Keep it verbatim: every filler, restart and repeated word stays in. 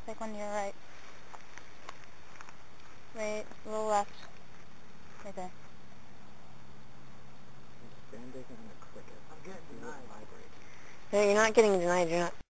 Take one to your right. Wait, a little left. Right there. I'm getting denied. No, you're not getting denied, you're not